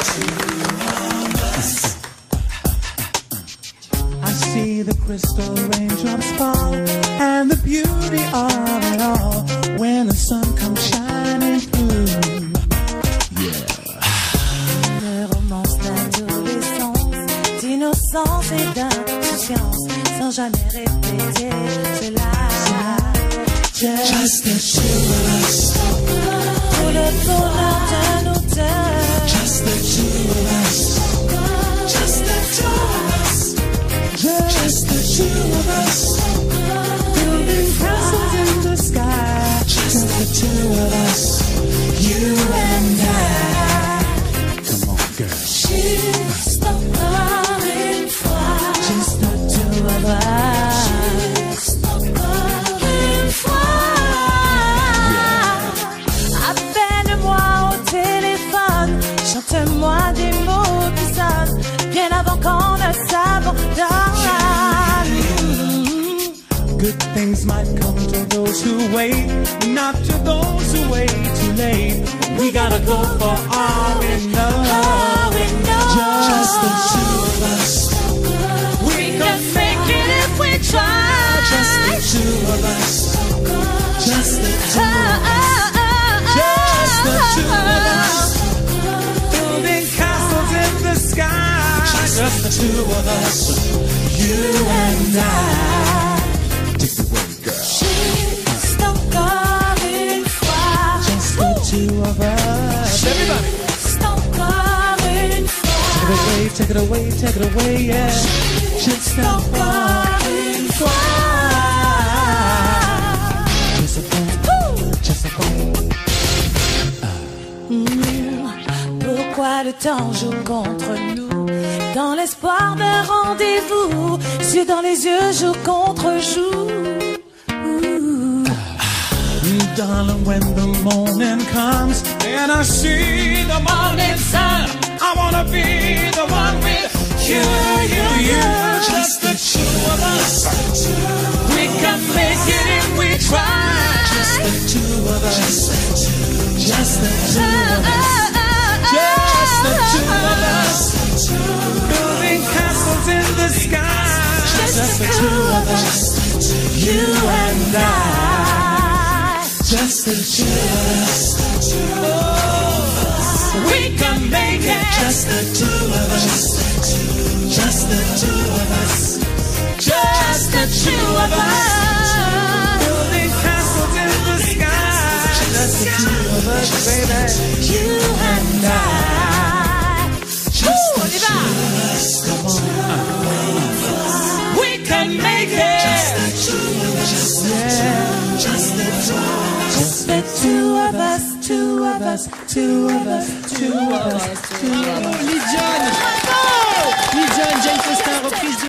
I see the crystal raindrops fall and the beauty of it all when the sun comes shining through. Le romance d'adolescence, d'innocence et d'insouciance, sans jamais répéter cela. Just the two of us. Pour le bonheur de nos deux. Just the two of us. Just the two of us. Just the two of us. Building castles in the sky. Just the two of us. You and I. Come on, girl. Juste encore une fois. Just the two of us. Juste encore une fois. Appelle-moi au téléphone. Chante-moi des mots qui sonnent bien avant qu'on ne s'abandonne. Good things might come to those who wait, not to those who wait too late. We gotta go for all we know. Just the two of us. We can make it if we try. Just the two of us. Just the two of us. Just the two of us. Building castles in the sky. Just the two of us. You and I. Take the way, girl. Juste encore une fois. Just the two of us. Everybody. Juste encore une fois. Take it away, take it away, yeah. Just encore une fois. Just a point, just a point. Pourquoi le temps joue contre nous? Dans l'espoir d'un rendez-vous, yeux dans les yeux, joue contre joue. Darling, when the morning comes and I see the morning sun, I wanna be the one with you. Just the two of us. We can make it if we try. Just the two of us. Just the two of us. Just the two of us. Building castles in the sky. Just the two of us. You and I. Just the two of us. We can make it. Just the two of us. Just the two of us. Just the two of us. Building castles in the sky. Just the two of us, baby. You and I. Just the two of us. Come on. We can make it. Just the two of us. Yeah. Just the two of us. Just the two of us, two of us, two of us, two